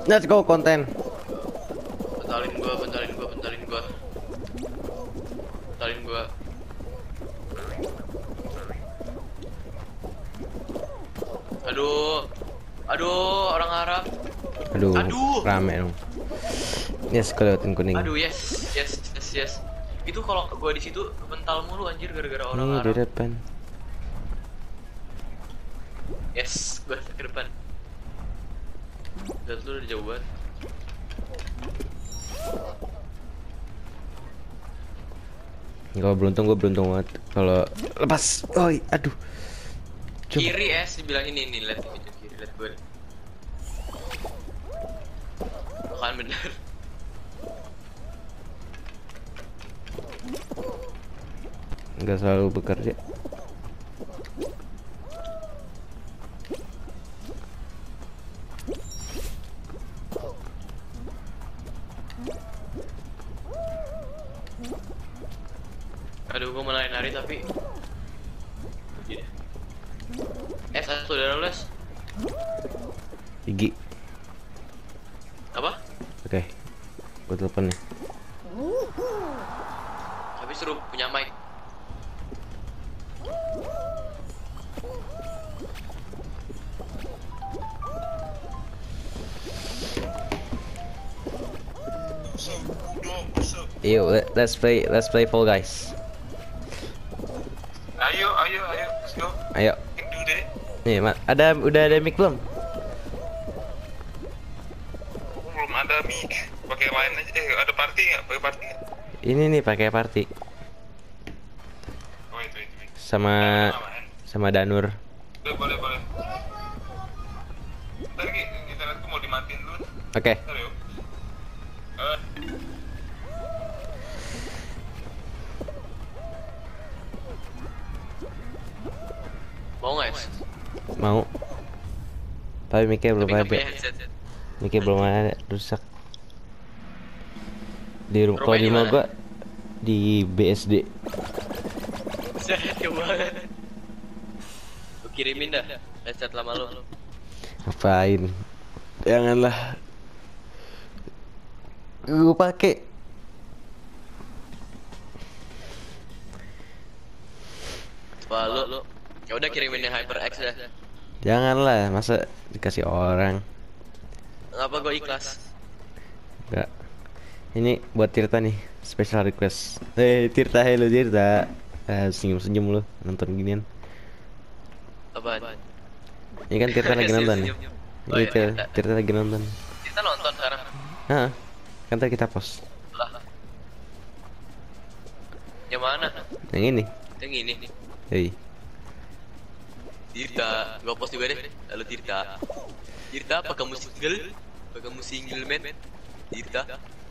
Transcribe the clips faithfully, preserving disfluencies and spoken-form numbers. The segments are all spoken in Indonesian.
Let's go konten. Bentalin gua, bentalin gua, bentalin gua. Bentalin gua. Aduh. Aduh, orang Arab. Aduh, Aduh. rame dong. Yes, kelihatan kuning. Aduh, yes, yes, yes, yes. Itu kalau gua di situ bental mulu anjir gara-gara orang Nih di Arab. depan. Yes, gua ke depan. Dan lu udah jauh banget. Kalau beruntung gue beruntung banget. Kalau lepas, oi, aduh. Coba. Kiri es dibilang ini nih, lihat itu kiri, lihat gue. Bukan bener. Nggak selalu bekerja. Aduh, gue mulai nari tapi begini. Es, es, saudara lu, es. Gigi. Apa? Oke. Gue telepon nih. Tapi suruh punya mic. Yo, let- let's play, let's play Fall Guys. Ayo, ayo, ayo, let's go. Ayo. Can do that. Nih, Mat. Ada udah ada mic belum? Aku belum ada mic. Pakai main aja. Eh, ada party nggak? Pakai party nggak? Ini nih pakai party Wait, wait, wait. sama Aman. sama Danur. Boleh, boleh, boleh. Ntar Ki, internetku mau dimatiin dulu. Oke. Ntar yuk. Eh, Mau nggak, es? Mau. Tapi mic-nya belum Tapi nggak ada. punya headset. Mic-nya belum ada, rusak. Di rumah kalau di Rumahnya rumah mana? gua di B S D. Set, banget. Lu kirimin dah headset lama lu. Ngapain? Janganlah. Gue pakai. Wah, lu, lu. Ya udah kirimin yang HyperX dah. Janganlah, masa dikasih orang. Ngapa gue ikhlas? Enggak. Ini buat Tirta nih, special request. Eh, Tirta, hello Tirta. Eh, senyum-senyum lu nonton ginian. Apaan? Ini kan Tirta lagi nonton nih. Senyum-senyum. Ini Oh, iya, Tirta, Tirta. Tirta lagi nonton. Kita nonton sekarang. Hah? Kan tadi kita post. Lah. Yang mana? Yang ini. Yang ini. Hei. Tirta, gua post juga deh. Lalu Tirta. Tirta apa kamu single? Apa kamu single man? Tirta.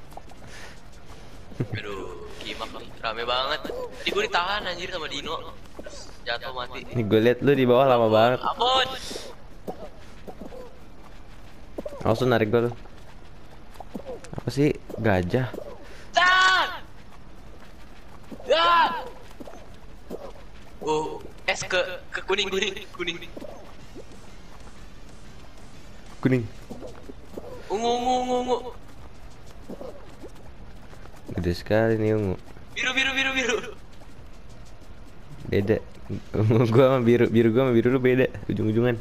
Aduh, kimak nih, rame banget. Tadi gue ditahan anjir sama Dino. Terus jatuh mati. Nih gue liat lu di bawah lama banget. Ampun. Langsung narik gue lu. Apa sih? Gajah. Tan! Ya! Oh, es ke ke kuning kuning kuning. Kuning. Ungu ungu ungu ungu. Gede sekali nih ungu. Biru biru biru biru. Beda. Ungu gua sama biru, biru gua sama biru lu beda ujung-ujungan.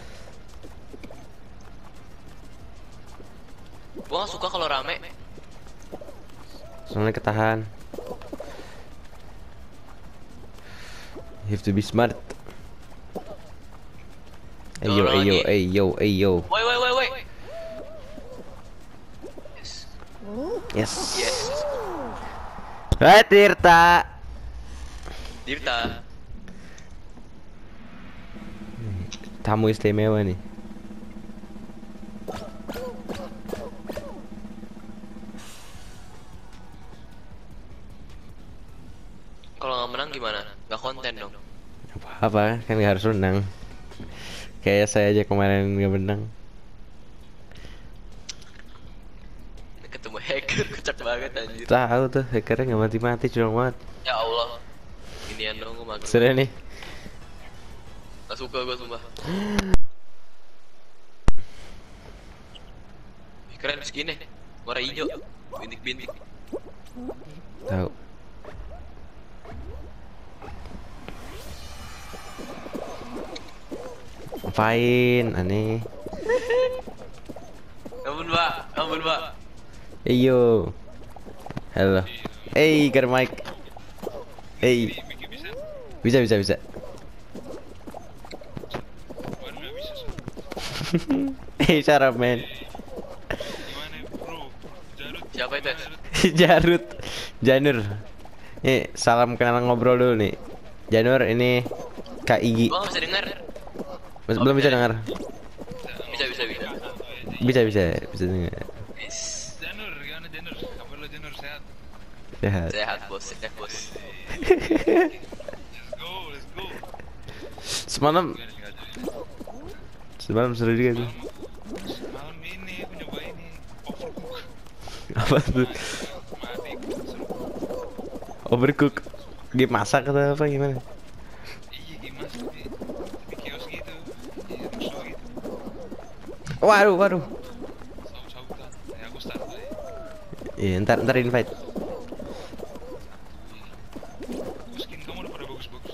Gua gak suka kalau rame. Soalnya ketahan. You have to be smart. Ayo, Dorong ayo, lagi. ayo, ayo. Woi woi woi woi. Yes. Yes. Hai Tirta. Tirta. Tamu istimewa nih. Kalau nggak menang gimana? Nggak konten dong. Apa-apa kan gak harus menang. Kayak saya aja kemarin gak menang. Ketemu hacker kocak banget anjir. Tahu tuh hackernya nggak mati-mati, curang banget. Ya Allah. Ginian dong gue mager. Sudah nih. Gak suka gue sumpah. Keren skinnya. Warna hijau. Bintik-bintik. Tahu. Ngapain aneh? Ampun, Pak. Ampun, Pak. Iyo. Halo. Hey, got a mic. Hey. Bikin bisa. Bisa bisa bisa. Baru nggak bisa. So. Hey, shut up, man. Gimana bro? Jarut. Siapa itu? Jarut. Janur. Nih, salam kenal ngobrol dulu nih. Janur, ini Kak Igi. Gua nggak bisa dengar. Mas- Belum bisa dengar. Bisa, bisa, bisa. Bisa bisa bisa dengar. Yes. Janur, gimana Janur? Kabar lo Janur sehat? Sehat. Sehat, bos. Sehat, bos. Let's go, let's go. Semalam Gimana sih ada? semalam seru juga tuh. Malam ini aku nyoba ini overcook. Apa tuh? Mati. Seru. Overcook. Game masak atau apa gimana? Iya gimana sih? Di, di kios gitu. Iya rusuh gitu. Waduh, waduh. Saut-sautan. Ya aku start aja. Iya, ntar ntar invite. Skin kamu udah pada bagus-bagus.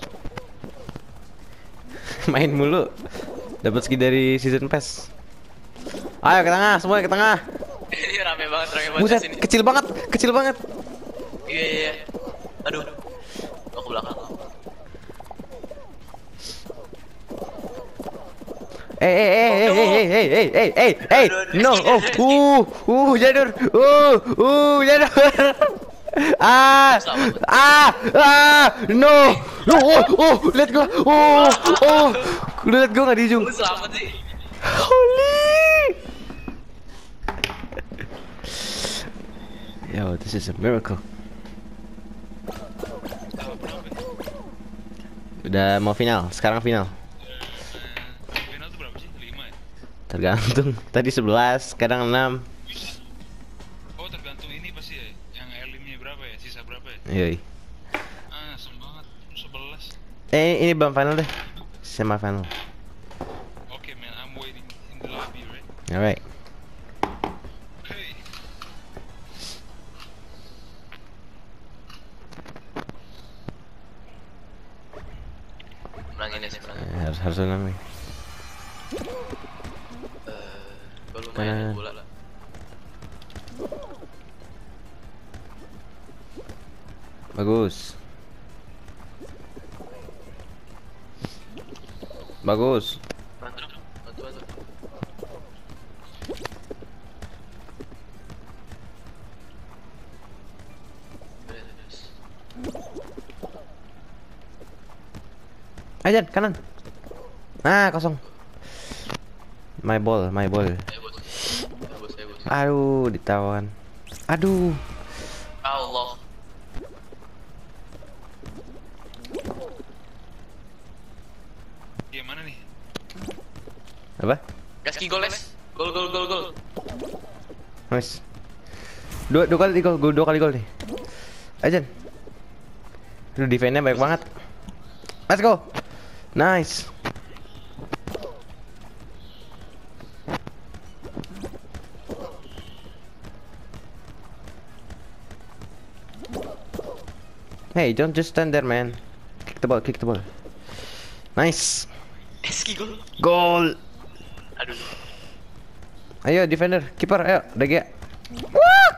Main mulu. Dapat skin dari season pass. Ayo ke tengah, semua ke tengah. Ini rame banget, rame banget Buset, sini. kecil banget, kecil banget. Iya, iya, iya. Aduh. Gua ke belakang. Eh eh eh eh eh eh eh eh eh eh no oh uh uh Janur uh uh Janur ah ah ah no no oh oh lihat gua oh oh lihat gua nggak di ujung. Lu selamat sih. Holy yo, this is a miracle. Tahu berapa nih? Udah mau final, sekarang final. Eh, final tuh berapa sih? lima ya? Tergantung. Tadi sebelas, sekarang enam. Oh tergantung ini pasti ya. Yang early-nya berapa ya? Sisa berapa ya? Yoi. Ah, sem banget. sebelas. Eh ini belum final deh. Semi final. Okay man, I'm waiting in the lobby, right? Alright. Hey. Menangin ya sih, menangin. Eh, harus harus menang nih. Eh, gua lumayan Kanan. main bola lah. Bagus. Bagus. Bantu, bantu, bantu. Beres. Ajan kanan. Ah, kosong. My ball, my ball. Ayo bos, ayo bos, ayo bos. Aduh, ditawan. Aduh. Allah. Dia mana nih? Apa? Gaski gol les. Gol, gol, gol, gol. Nice. Dua, dua kali gol, gol dua kali gol nih. Ajan. Aduh, defense-nya baik banget. Let's go. Nice. Hey, don't just stand there, man. Kick the ball, kick the ball. Nice. Gaski gol. Goal. Aduh. Ayo defender, kiper, ayo, D G. Wah.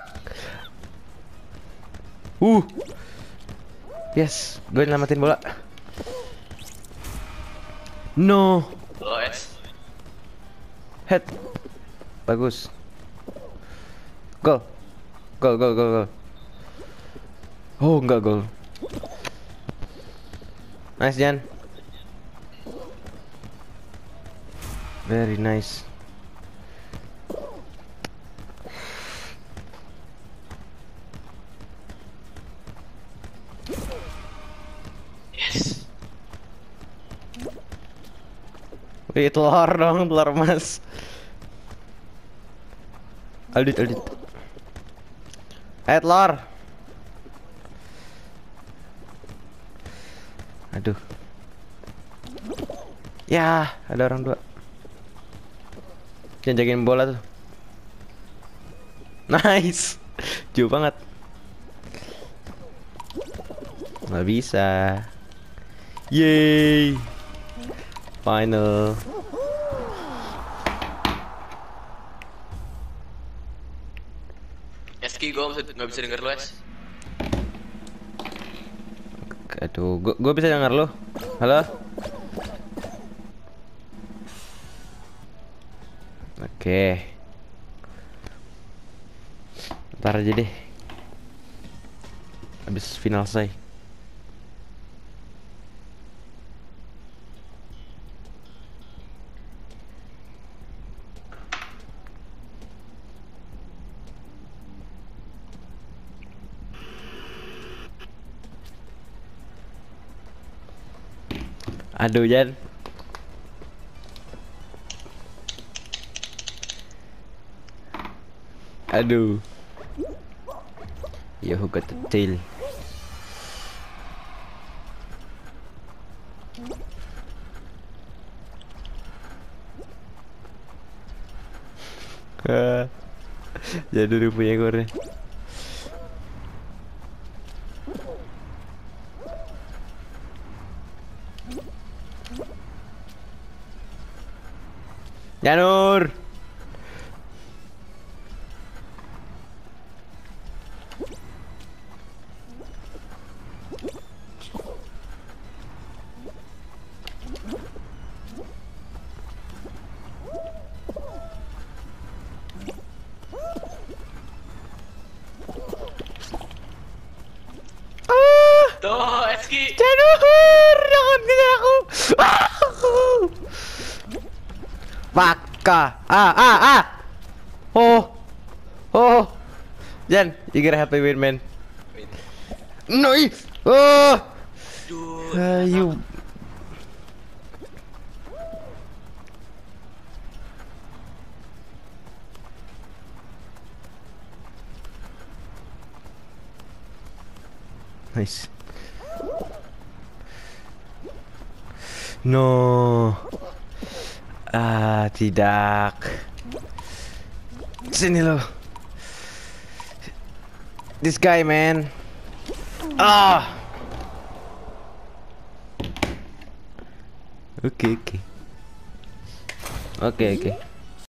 Uh. Yes, gue nyelamatin bola. No. Lo es. Head. Bagus. Gol. Gol, gol, gol, gol. Oh, enggak gol. Nice, Jan. Very nice. Yes. Wih, telur dong, telur emas. Aldit, Aldit. Eh, telur. Aduh. Ya, ada orang dua. Jangan jagain bola tuh. Nice. Jauh banget. Nggak bisa. Yeay. Final. Eski, gue nggak bisa denger lu, Es. Aduh, gua, gua bisa denger lu. Halo? Oke. Ntar aja deh. Habis final selesai. Aduh, Jan. Aduh. Ya, who got the tail? Jadi udah punya ekornya. Janur. Tuh, Eski. Janur, jangan tinggal aku. Baka. Ah, ah, ah. Oh. Oh. Jan, you gotta help me win, man. No. Oh. Duh. Uh, you. Nice. No. Ah, tidak. Sini lo. This guy, man. Ah. Oke, oke. Oke, oke.